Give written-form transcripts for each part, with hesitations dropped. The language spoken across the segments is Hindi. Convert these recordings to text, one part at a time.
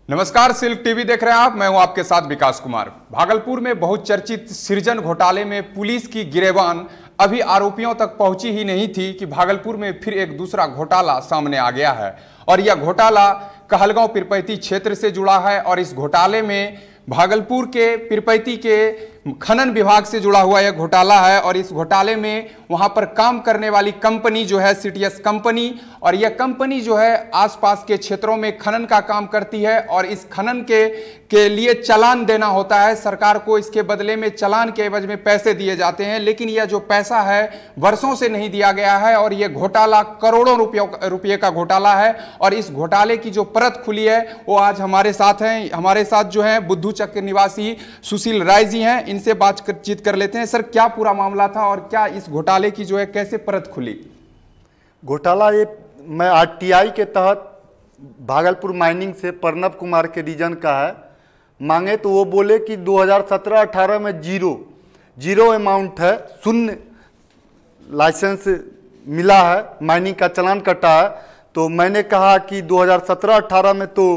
नमस्कार, सिल्क टीवी देख रहे हैं आप। मैं हूं आपके साथ विकास कुमार। भागलपुर में बहुचर्चित सृजन घोटाले में पुलिस की गिरेबान अभी आरोपियों तक पहुंची ही नहीं थी कि भागलपुर में फिर एक दूसरा घोटाला सामने आ गया है। और यह घोटाला कहलगांव पीरपैंती क्षेत्र से जुड़ा है और इस घोटाले में भागलपुर के पीरपैंती के खनन विभाग से जुड़ा हुआ यह घोटाला है। और इस घोटाले में वहां पर काम करने वाली कंपनी जो है सीटीएस कंपनी, और यह कंपनी जो है आसपास के क्षेत्रों में खनन का काम करती है और इस खनन के लिए चालान देना होता है सरकार को। इसके बदले में चालान के एवज में पैसे दिए जाते हैं, लेकिन यह जो पैसा है वर्षों से नहीं दिया गया है और यह घोटाला करोड़ों रुपये का घोटाला है। और इस घोटाले की जो परत खुली है वो आज हमारे साथ हैं। हमारे साथ जो है बुद्धूचक के निवासी सुशील राय जी हैं, इनसे बातचीत कर लेते हैं। सर, क्या पूरा मामला था और क्या इस घोटाले की जो है कैसे परत खुली? घोटाला ये मैं आरटीआई के तहत भागलपुर माइनिंग से प्रणव कुमार के रीजन का है। मांगे तो वो बोले कि 2017-18 में जीरो अमाउंट है, शून्य लाइसेंस मिला है, माइनिंग का चालान कटा है। तो मैंने कहा कि 2017-18 में तो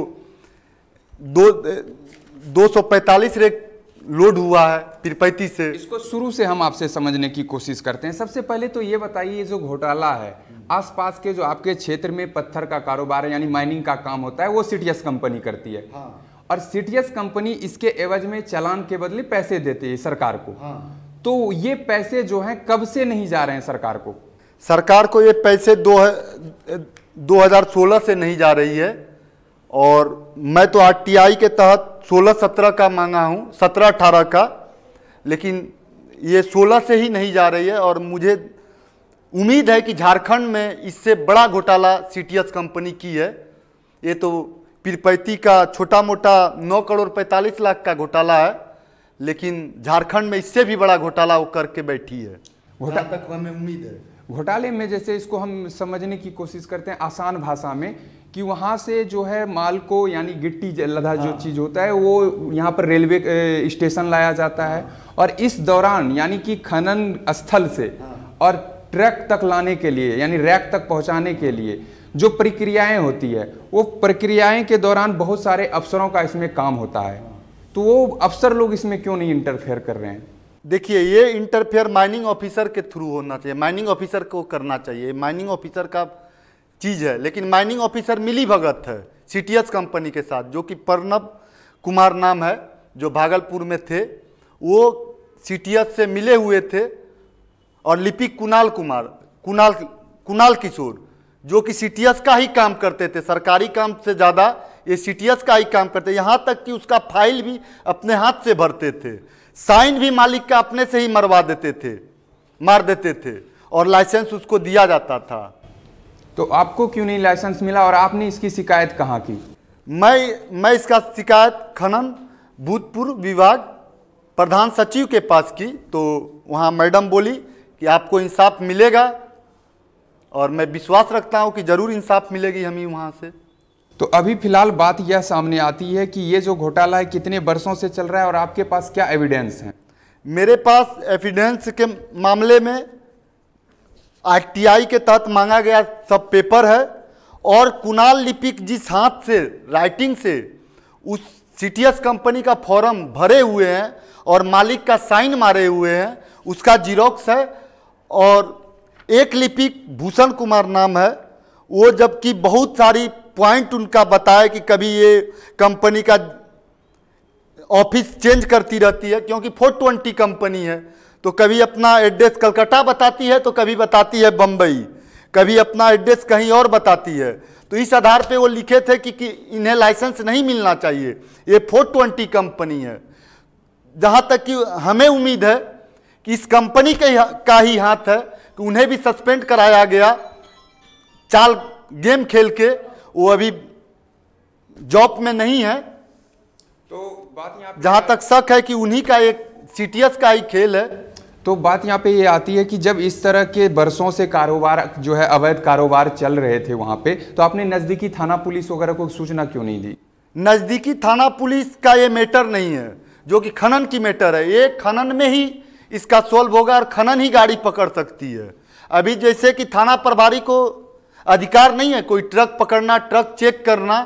245 रेक लोड हुआ है पीरपैंती से। इसको शुरू से हम आपसे समझने की कोशिश करते हैं। सबसे पहले तो ये बताइए, जो घोटाला है आसपास के जो आपके क्षेत्र में पत्थर का कारोबार है यानी माइनिंग का काम होता है वो सीटीएस कंपनी करती है। हाँ। और सीटीएस कंपनी इसके एवज में चालान के बदले पैसे देती है सरकार को। हाँ। तो ये पैसे जो हैं कब से नहीं जा रहे हैं सरकार को? सरकार को ये पैसे 2016 से नहीं जा रही है। और मैं तो आरटीआई के तहत 16-17 का मांगा हूँ, 17-18 का, लेकिन ये 16 से ही नहीं जा रही है। और मुझे उम्मीद है कि झारखंड में इससे बड़ा घोटाला सीटीएस कंपनी की है। ये तो पीरपैंती का छोटा मोटा 9 करोड़ 45 लाख का घोटाला है, लेकिन झारखंड में इससे भी बड़ा घोटाला वो करके बैठी है। तक हमें उम्मीद है घोटाले में, जैसे इसको हम समझने की कोशिश करते हैं आसान भाषा में, कि वहाँ से जो है माल को यानी गिट्टी लदा जो चीज़ होता है वो यहाँ पर रेलवे स्टेशन लाया जाता है। और इस दौरान यानी कि खनन स्थल से और ट्रक तक लाने के लिए यानी रैक तक पहुँचाने के लिए जो प्रक्रियाएं होती है वो प्रक्रियाएं के दौरान बहुत सारे अफसरों का इसमें काम होता है। तो वो अफसर लोग इसमें क्यों नहीं इंटरफेयर कर रहे हैं? देखिए, ये इंटरफेयर माइनिंग ऑफिसर के थ्रू होना चाहिए, माइनिंग ऑफिसर को करना चाहिए। माइनिंग ऑफिसर का चीज़ है, लेकिन माइनिंग ऑफिसर मिली भगत है सीटीएस कंपनी के साथ, जो कि प्रणव कुमार नाम है, जो भागलपुर में थे। वो सीटीएस से मिले हुए थे। और लिपिक कुणाल किशोर, जो कि सीटीएस का ही काम करते थे, सरकारी काम से ज़्यादा ये सीटीएस का ही काम करते। यहाँ तक कि उसका फाइल भी अपने हाथ से भरते थे, साइन भी मालिक का अपने से ही मार देते थे और लाइसेंस उसको दिया जाता था। तो आपको क्यों नहीं लाइसेंस मिला और आपने इसकी शिकायत कहाँ की? मैं इसका शिकायत खनन भूतपूर्व विभाग प्रधान सचिव के पास की। तो वहाँ मैडम बोली कि आपको इंसाफ मिलेगा, और मैं विश्वास रखता हूँ कि ज़रूर इंसाफ मिलेगी हमें वहाँ से। तो अभी फिलहाल बात यह सामने आती है कि ये जो घोटाला है कितने वर्षों से चल रहा है और आपके पास क्या एविडेंस है? मेरे पास एविडेंस के मामले में आरटीआई के तहत मांगा गया सब पेपर है, और कुणाल लिपिक जिस हाथ से राइटिंग से उस सीटीएस कंपनी का फॉर्म भरे हुए हैं और मालिक का साइन मारे हुए हैं, उसका जीरोक्स है। और एक लिपिक भूषण कुमार नाम है, वो जबकि बहुत सारी पॉइंट उनका बताया कि कभी ये कंपनी का ऑफिस चेंज करती रहती है, क्योंकि 420 कंपनी है। तो कभी अपना एड्रेस कलकत्ता बताती है, तो कभी बताती है बम्बई, कभी अपना एड्रेस कहीं और बताती है। तो इस आधार पे वो लिखे थे कि इन्हें लाइसेंस नहीं मिलना चाहिए, ये 420 कंपनी है। जहाँ तक कि हमें उम्मीद है कि इस कंपनी का ही हाथ है कि उन्हें भी सस्पेंड कराया गया चाल गेम खेल के। वो अभी जॉब में नहीं है। तो बात यहाँ जहाँ तक शक है कि उन्हीं का एक सीटीएस का ही खेल है। तो बात यहाँ पे ये आती है कि जब इस तरह के वर्षों से कारोबार जो है अवैध कारोबार चल रहे थे वहाँ पे, तो आपने नज़दीकी थाना पुलिस वगैरह को सूचना क्यों नहीं दी? नज़दीकी थाना पुलिस का ये मैटर नहीं है, जो कि खनन की मैटर है। ये खनन में ही इसका सॉल्व होगा और खनन ही गाड़ी पकड़ सकती है। अभी जैसे कि थाना प्रभारी को अधिकार नहीं है कोई ट्रक पकड़ना, ट्रक चेक करना,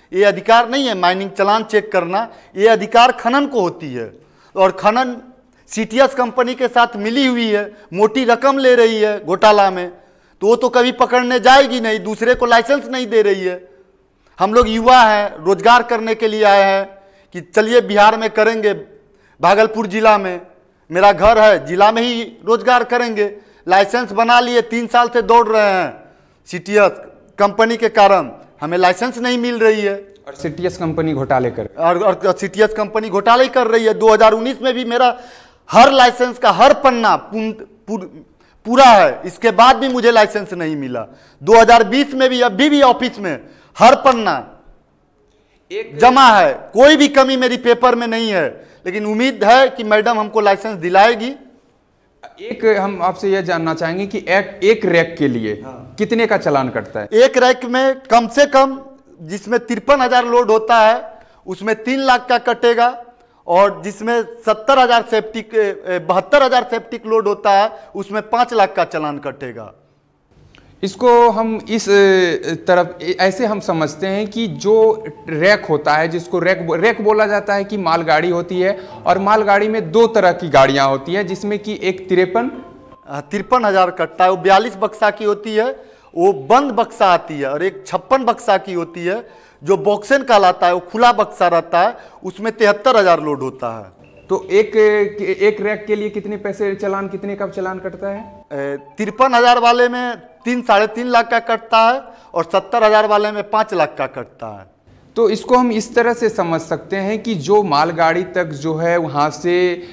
ये अधिकार नहीं है माइनिंग चालान चेक करना, ये अधिकार खनन को होती है। और खनन सीटीएस कंपनी के साथ मिली हुई है, मोटी रकम ले रही है घोटाला में, तो वो तो कभी पकड़ने जाएगी नहीं, दूसरे को लाइसेंस नहीं दे रही है। हम लोग युवा हैं, रोजगार करने के लिए आए हैं कि चलिए बिहार में करेंगे, भागलपुर जिला में मेरा घर है, जिला में ही रोजगार करेंगे। लाइसेंस बना लिए, 3 साल से दौड़ रहे हैं, सीटीएस कंपनी के कारण हमें लाइसेंस नहीं मिल रही है। और सीटीएस कंपनी घोटाले कर और सीटीएस कंपनी घोटाले कर रही है। 2019 में भी मेरा हर लाइसेंस का हर पन्ना पूरा है, इसके बाद भी मुझे लाइसेंस नहीं मिला। 2020 में भी अभी भी ऑफिस में हर पन्ना जमा है, कोई भी कमी मेरी पेपर में नहीं है, लेकिन उम्मीद है कि मैडम हमको लाइसेंस दिलाएगी। एक हम आपसे यह जानना चाहेंगे कि एक रैक के लिए कितने का चालान कटता है? एक रैक में कम से कम, जिसमें 53,000 लोड होता है उसमें 3 लाख का कटेगा, और जिसमें 70,000 सेप्टिक 72,000 सेप्टिक लोड होता है उसमें 5 लाख का चालान कटेगा। इसको हम इस तरफ ऐसे हम समझते हैं कि जो रैक होता है, जिसको रैक बोला जाता है, कि मालगाड़ी होती है, और मालगाड़ी में 2 तरह की गाड़ियां होती हैं, जिसमें कि एक 53,000 कटता है, वो 42 बक्सा की होती है, वो बंद बक्सा आती है, और एक 56 बक्सा की होती है जो बॉक्सेन कहलाता है, वो खुला बक्सा रहता है, उसमें 73,000 लोड होता है। तो एक रैक के लिए कितने पैसे चालान, कितने का चालान कटता है? 53,000 वाले में 3-3.5 लाख का कटता है, और 70,000 वाले में 5 लाख का कटता है। तो इसको हम इस तरह से समझ सकते हैं कि जो मालगाड़ी तक जो है वहाँ से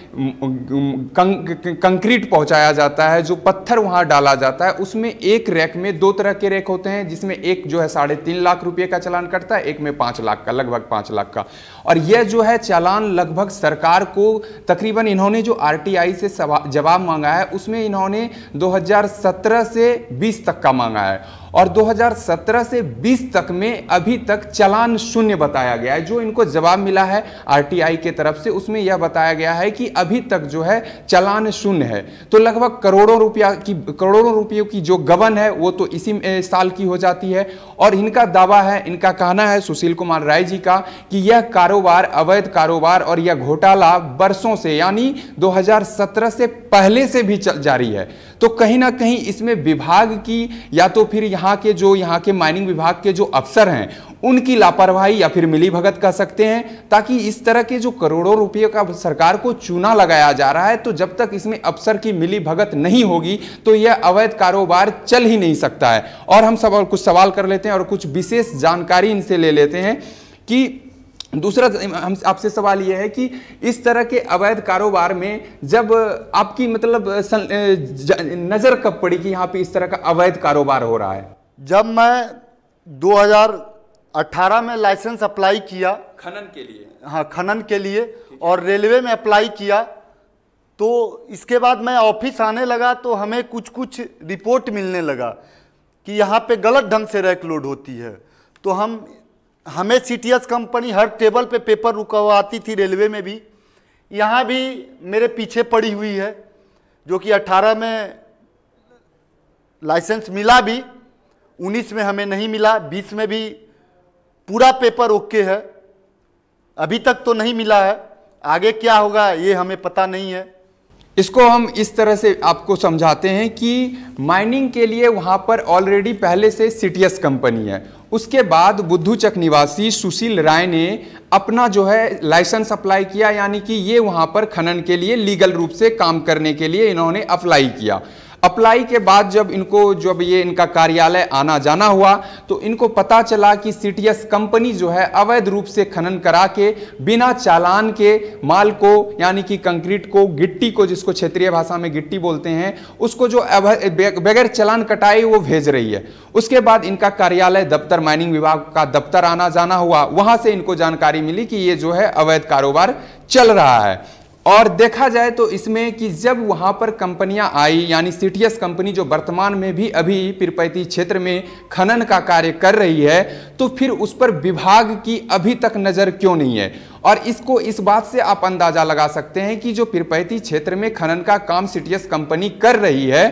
कंक्रीट पहुँचाया जाता है, जो पत्थर वहाँ डाला जाता है, उसमें एक रैक में 2 तरह के रैक होते हैं, जिसमें एक जो है 3.5 लाख रुपए का चालान कटता है, एक में 5 लाख का, लगभग 5 लाख का। और यह जो है चालान लगभग सरकार को तकरीबन, इन्होंने जो आरटीआई से जवाब मांगा है उसमें इन्होंने 2017 से 20 तक का मांगा है, और 2017 से 20 तक में अभी तक चालान शून्य बताया गया है। जो इनको जवाब मिला है आरटीआई के तरफ से, उसमें यह बताया गया है कि अभी तक जो है चालान शून्य है। तो लगभग करोड़ों रुपयों की जो गबन है वो तो इसी साल की हो जाती है। और इनका दावा है, इनका कहना है, सुशील कुमार राय जी का, कि यह कारोबार, अवैध कारोबार और यह घोटाला बरसों से, यानी 2017 से पहले से भी जारी है। तो कहीं ना कहीं इसमें विभाग की, या तो फिर यहाँ के माइनिंग विभाग के जो अफसर हैं उनकी लापरवाही, या फिर मिलीभगत कह सकते हैं, ताकि इस तरह के जो करोड़ों रुपये का सरकार को चूना लगाया जा रहा है, तो जब तक इसमें अफसर की मिलीभगत नहीं होगी तो यह अवैध कारोबार चल ही नहीं सकता है। और हम कुछ सवाल कर लेते हैं और कुछ विशेष जानकारी इनसे ले लेते हैं। कि दूसरा हम आपसे सवाल यह है कि इस तरह के अवैध कारोबार में जब आपकी मतलब नजर कब पड़ी कि यहाँ पे इस तरह का अवैध कारोबार हो रहा है? जब मैं 2018 में लाइसेंस अप्लाई किया खनन के लिए, हाँ खनन के लिए, और रेलवे में अप्लाई किया, तो इसके बाद मैं ऑफिस आने लगा तो हमें कुछ रिपोर्ट मिलने लगा कि यहाँ पे गलत ढंग से रैक लोड होती है। तो हमें सीटीएस कंपनी हर टेबल पे पेपर रुकवाती थी, रेलवे में भी, यहाँ भी मेरे पीछे पड़ी हुई है, जो कि 18 में लाइसेंस मिला भी, 19 में हमें नहीं मिला, 20 में भी पूरा पेपर ओके है, अभी तक तो नहीं मिला है, आगे क्या होगा ये हमें पता नहीं है। इसको हम इस तरह से आपको समझाते हैं कि माइनिंग के लिए वहां पर ऑलरेडी पहले से सीटीएस कंपनी है, उसके बाद बुद्धूचक निवासी सुशील राय ने अपना जो है लाइसेंस अप्लाई किया, यानी कि ये वहां पर खनन के लिए लीगल रूप से काम करने के लिए इन्होंने अप्लाई किया। अप्लाई के बाद जब ये इनका कार्यालय आना जाना हुआ तो इनको पता चला कि सीटीएस कंपनी जो है अवैध रूप से खनन करा के बिना चालान के माल को, यानी कि कंक्रीट को, गिट्टी को, जिसको क्षेत्रीय भाषा में गिट्टी बोलते हैं, उसको जो बगैर चालान कटाए वो भेज रही है। उसके बाद इनका कार्यालय दफ्तर, माइनिंग विभाग का दफ्तर आना जाना हुआ, वहां से इनको जानकारी मिली कि ये जो है अवैध कारोबार चल रहा है। और देखा जाए तो इसमें कि जब वहां पर कंपनियां आई, यानी सीटीएस कंपनी जो वर्तमान में भी अभी पीरपैंती क्षेत्र में खनन का कार्य कर रही है, तो फिर उस पर विभाग की अभी तक नजर क्यों नहीं है? और इसको इस बात से आप अंदाजा लगा सकते हैं कि जो पीरपैंती क्षेत्र में खनन का काम सीटीएस कंपनी कर रही है,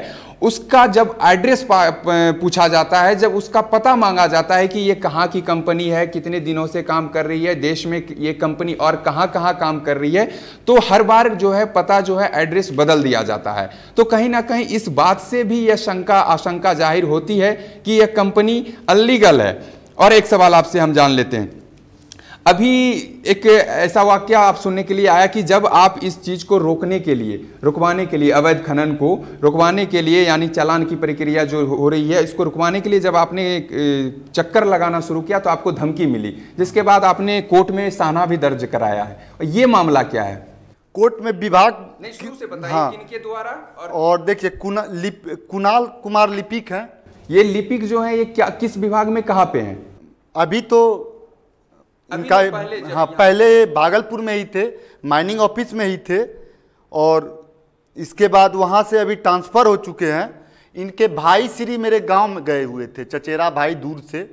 उसका जब एड्रेस पूछा जाता है, जब उसका पता मांगा जाता है कि ये कहाँ की कंपनी है, कितने दिनों से काम कर रही है, देश में ये कंपनी और कहाँ कहाँ काम कर रही है, तो हर बार जो है पता जो है एड्रेस बदल दिया जाता है। तो कहीं ना कहीं इस बात से भी यह आशंका जाहिर होती है कि यह कंपनी अनलीगल है। और एक सवाल आपसे हम जान लेते हैं, अभी एक ऐसा वाकया आप सुनने के लिए आया कि जब आप इस चीज़ को रुकवाने के लिए अवैध खनन को रुकवाने के लिए, यानी चालान की प्रक्रिया जो हो रही है इसको रुकवाने के लिए जब आपने चक्कर लगाना शुरू किया तो आपको धमकी मिली, जिसके बाद आपने कोर्ट में साना भी दर्ज कराया है। और ये मामला क्या है? कोर्ट में विभाग नहीं, शुरू से बताइए। हाँ, किनके द्वारा? और देखिए कुणाल कुमार लिपिक हैं। ये लिपिक जो है ये क्या, किस विभाग में, कहाँ पे हैं? अभी तो इनका पहले भागलपुर में ही थे, माइनिंग ऑफिस में ही थे, और इसके बाद वहाँ से अभी ट्रांसफ़र हो चुके हैं। इनके भाई श्री मेरे गांव में गए हुए थे, चचेरा भाई दूर से,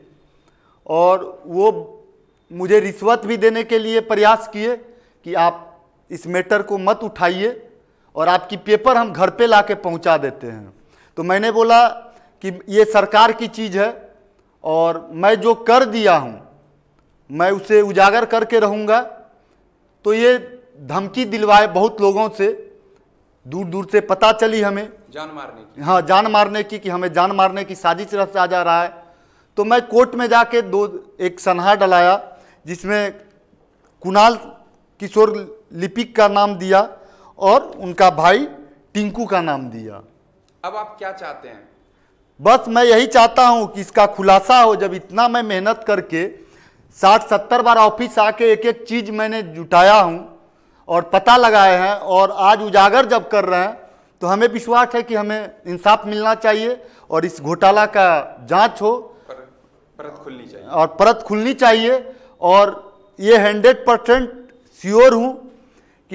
और वो मुझे रिश्वत भी देने के लिए प्रयास किए कि आप इस मैटर को मत उठाइए और आपकी पेपर हम घर पे लाके पहुंचा देते हैं। तो मैंने बोला कि ये सरकार की चीज़ है और मैं जो कर दिया हूं मैं उसे उजागर करके रहूँगा। तो ये धमकी दिलवाए बहुत लोगों से, दूर दूर से पता चली हमें जान मारने की, हाँ जान मारने की, कि हमें जान मारने की साजिश रचा जा रहा है। तो मैं कोर्ट में जाके एक सनहा डलाया जिसमें कुणाल किशोर लिपिक का नाम दिया और उनका भाई टिंकू का नाम दिया। अब आप क्या चाहते हैं? बस मैं यही चाहता हूं कि इसका खुलासा हो। जब इतना मैं मेहनत करके 60-70 बार ऑफिस आके एक एक चीज़ मैंने जुटाया हूं और पता लगाए हैं, और आज उजागर जब कर रहे हैं तो हमें विश्वास है कि हमें इंसाफ मिलना चाहिए और इस घोटाला का जांच हो, परत खुलनी चाहिए और परत खुलनी चाहिए। और ये 100% श्योर हूँ कि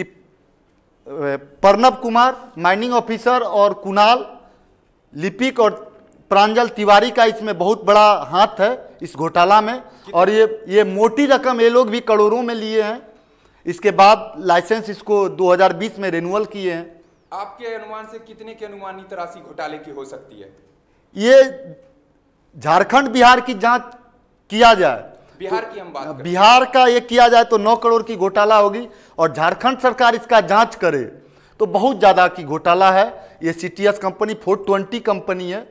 प्रणब कुमार माइनिंग ऑफिसर और कुणाल लिपिक और प्रांजल तिवारी का इसमें बहुत बड़ा हाथ है इस घोटाला में। और ये मोटी रकम ये लोग भी करोड़ों में लिए हैं। इसके बाद लाइसेंस इसको 2020 में रिन्यूअल किए हैं। आपके अनुमान से कितने की अनुमानित राशि घोटाले की हो सकती है? ये झारखंड बिहार की जांच किया जाए, बिहार की हम बात करें, बिहार का ये किया जाए तो 9 करोड़ की घोटाला होगी, और झारखंड सरकार इसका जांच करे तो बहुत ज़्यादा की घोटाला है। ये CTS कंपनी 420 कंपनी है।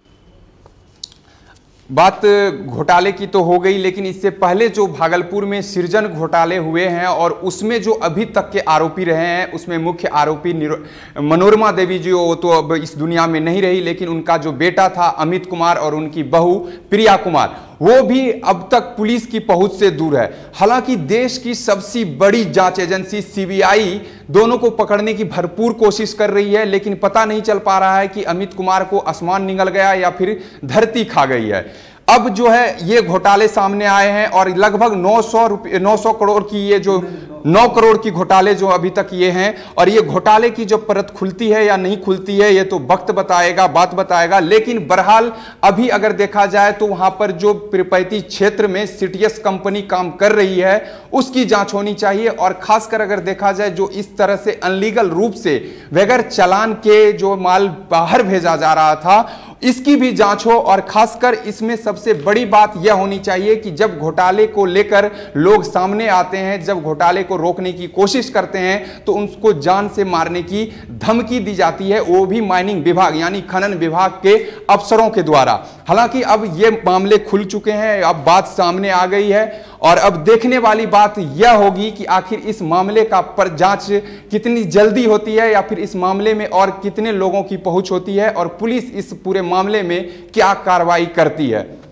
बात घोटाले की तो हो गई, लेकिन इससे पहले जो भागलपुर में सृजन घोटाले हुए हैं और उसमें जो अभी तक के आरोपी रहे हैं, उसमें मुख्य आरोपी मनोरमा देवी जी, वो तो अब इस दुनिया में नहीं रही, लेकिन उनका जो बेटा था अमित कुमार और उनकी बहू प्रिया कुमार, वो भी अब तक पुलिस की पहुंच से दूर है। हालांकि देश की सबसे बड़ी जांच एजेंसी CBI दोनों को पकड़ने की भरपूर कोशिश कर रही है, लेकिन पता नहीं चल पा रहा है कि अमित कुमार को आसमान निगल गया या फिर धरती खा गई है। अब जो है ये घोटाले सामने आए हैं और लगभग 900 करोड़ की, ये जो 9 करोड़ की घोटाले जो अभी तक ये हैं, और ये घोटाले की जो परत खुलती है या नहीं खुलती है ये तो वक्त बताएगा, बात बताएगा। लेकिन बहरहाल अभी अगर देखा जाए तो वहां पर जो पिरपैती क्षेत्र में CTS कंपनी काम कर रही है उसकी जांच होनी चाहिए। और खासकर अगर देखा जाए जो इस तरह से अनलीगल रूप से बगैर चालान के जो माल बाहर भेजा जा रहा था, इसकी भी जांच हो। और खासकर इसमें सबसे बड़ी बात यह होनी चाहिए कि जब घोटाले को लेकर लोग सामने आते हैं, जब घोटाले को रोकने की कोशिश करते हैं, तो उनको जान से मारने की धमकी दी जाती है, वो भी माइनिंग विभाग यानी खनन विभाग के अफसरों के द्वारा। हालांकि अब ये मामले खुल चुके हैं, अब बात सामने आ गई है, और अब देखने वाली बात यह होगी कि आखिर इस मामले का पर जांच कितनी जल्दी होती है या फिर इस मामले में और कितने लोगों की पहुंच होती है और पुलिस इस पूरे मामले में क्या कार्रवाई करती है।